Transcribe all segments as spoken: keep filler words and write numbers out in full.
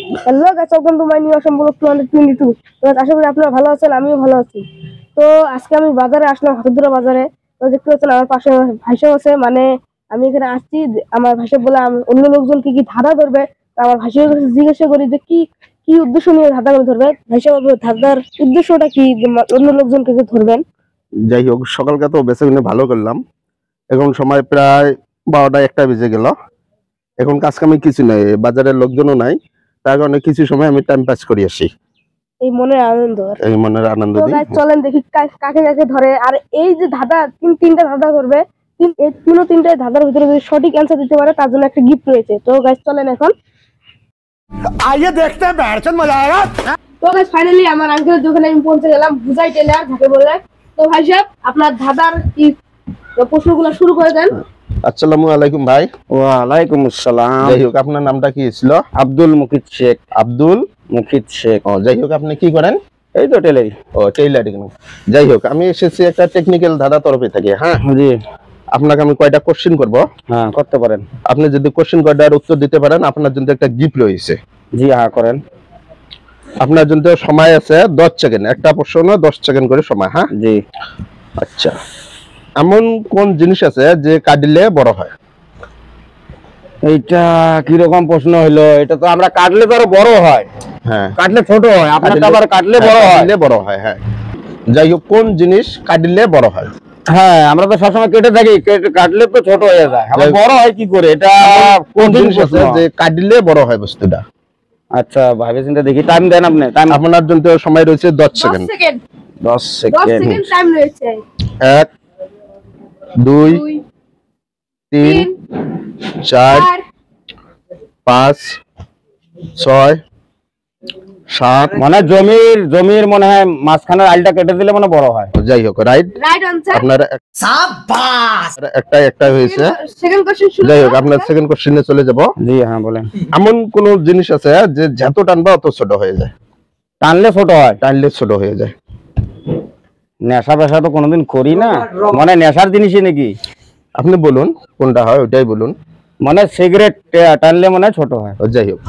Hello guys, welcome to my new awesome vlog two twenty two. তো আশা করি আপনারা ভালো আছেন, আমিও ভালো আছি। তো আজকে আমি বাজারে আসলাম, হাতুদুরা বাজারে। তো দেখতে পাচ্ছেন আমার পাশে ভাইসাব আছে, মানে আমি এখানে আসছি। আমার ভাইসাব বলে অন্য লোকজন কি কি ধাঁধা ধরবে, আমার ভাইসাবের কাছে জিজ্ঞাসা করি যে কি কি উদ্দেশ্য নিয়ে ধাঁধা ধরবে। ভাইসাব ধাঁধার উদ্দেশ্যটা কি, অন্য লোকজনকে ধরবেন? যাই হোক, সকালকে তো বেছে কিনে ভালো করলাম। এখন সময় প্রায় বারোটা একটা বেজে গেল। এখন কাজ কামে কিছু নাই, বাজারের লোকজনও নাই, তার কারণে কিছু সময় আমি টাইম পাস করি আসি। এই মনের আনন্দ, এই মনের আনন্দ দিই। চলেন দেখি কাকে কাকে ধরে। আর এই যে ধাঁধা, তিন তিনটা ধাঁধা করবে, তিন এই তিনও তিনটা ধাঁধার ভিতরে যদি সঠিক অ্যান্সার দিতে পারে তার জন্য একটা গিফট রয়েছে। তো গাইস চলেন এখন आइए देखते हैं बैठचंद मजा आएगा। তো গাইস ফাইনালি আমার আঙ্কেলের দোকানে আমি পৌঁছে গেলাম, বুঝাই টেলার যাকে বলে। তো ভাই সাহেব, আপনার ধাঁধার কি প্রশ্নগুলো শুরু করে দেন। আসসালামু আলাইকুম ভাই। ওয়ালাইকুম আসসালাম। যাই হোক, আপনার নামটা কি ছিল? আব্দুল মুকিত শেখ। আব্দুল মুকিত শেখ। ও যাই হোক, আপনি কি করেন? এই তো টেলারি। ও টেইলারিং। যাই হোক, আমি এসেছি একটা টেকনিক্যাল ধাঁধা তরফে থেকে। হ্যাঁ জি, আপনাকে আমি কয়টা কোশ্চেন করব। হ্যাঁ করতে পারেন। আপনি যদি কোশ্চেন কয়টার উত্তর দিতে পারেন, আপনার জন্য একটা গিফট রয়েছে। জি হ্যাঁ করেন। আপনার জন্য সময় আছে দশ সেকেন্ড, একটা প্রশ্ন দশ সেকেন্ড করে সময়। হ্যাঁ জি। আচ্ছা, এমন কোন জিনিস আছে যে কাটলে বড় হয়? এইটা কি রকম প্রশ্ন হইলো? এটা তো আমরা কাটলে তো আরো বড় হয়, হ্যাঁ কাটলে ছোট হয়। আপনার তো আবার কাটলে বড় হয়। কাটলে বড় হয়, হ্যাঁ। যাই হোক, কোন জিনিস কাটলে বড় হয়? হ্যাঁ, আমরা তো সবসময় কেটে থাকি, কেটে কাটলে তো ছোট হয়ে যায়, আবার বড় হয় কি করে? এটা কোন কোন জিনিস জিনিস আছে যে কাটলে বড় হয় বস্তুটা? আচ্ছা ভাবে চিন্তা দেখি। টাইম দেন আপনি। টাইম আপনার জন্য সময় রয়েছে দশ সেকেন্ড। সেকেন্ড দশ দশ সেকেন্ড। সেকেন্ড টাইম রয়েছে। এক, দুই, দুই, তিন, তিন, চার, চার, পাঁচ, ছয়, সাত। মানে জমির জমির মনে হয় মাঝখানের আলটা কেটে দিলে মানে বড় হয়। যাই হোক, রাইট। Right answer. আপনার शाबाश। একটা একটা হয়েছে। সেকেন্ড কোশ্চেন শুরু। যাই হোক, আপনার সেকেন্ড কোশ্চেনে চলে যাব। জি হ্যাঁ বলেন। এমন কোন জিনিস আছে যে যত টানবা অত ছোট হয়ে যায়? টানলে ছোট হয়। টানলে ছোট হয়ে যায়। নেশা পেশা তো কোনোদিন করি না, মানে নেশার জিনিসই নাকি? আপনি বলুন কোনটা হয়, ওইটাই বলুন। মানে সিগারেট টানলে মনে হয় ছোট হয়। ও যাই হোক,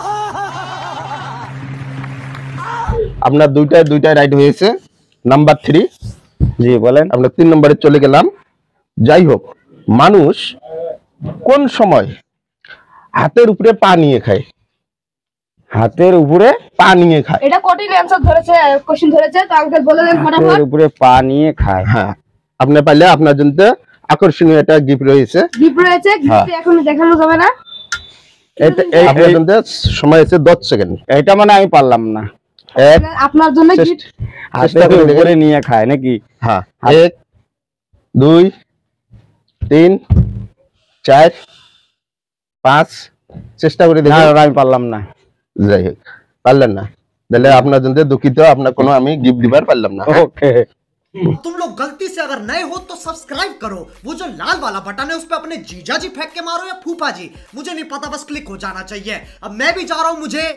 আপনার দুইটায় দুইটায় রাইট হয়েছে। Number three. জি বলেন। আমরা তিন নম্বরে চলে গেলাম। যাই হোক, মানুষ কোন সময় হাতের উপরে পা নিয়ে খায়? হাতের উপরে পা নিয়ে খায়। এটা কঠিন অ্যানসার ধরেছে, কোশ্চেন ধরেছে। তো আঙ্কেল বলে দেন ফটাফট। হাতের উপরে পা নিয়ে খায়। হ্যাঁ, আপনি পাইলে আপনার জন্য আকর্ষণীয় একটা গিফট রয়েছে। গিফট রয়েছে, গিফট এখন দেখানো যাবে না। এটা এই- আপনার এই- জন্য সময় আছে দশ সেকেন্ড। এইটা মানে আমি পারলাম না। এক, আপনার জন্য চেষ্টা- গিফট। চেষ্টা হাতের করে দেখেন। উপরে নিয়ে খায় নাকি? হ্যাঁ, এক, দুই, তিন, চার, পাঁচ। চেষ্টা করে না দেখেন। দাদা, আমি পারলাম না। যাই হোক, পারলেন না, তাহলে আপনার জন্য দুঃখিত, আপনার কোনো আমি গিফট দিবার পারলাম না। ওকে। तुम लोग गलती से अगर नए हो तो सब्सक्राइब करो, वो जो लाल वाला बटन है उस पे अपने जीजा जी फेंक के मारो या फूफा जी, मुझे नहीं पता, बस क्लिक हो जाना चाहिए। अब मैं भी जा रहा हूं, मुझे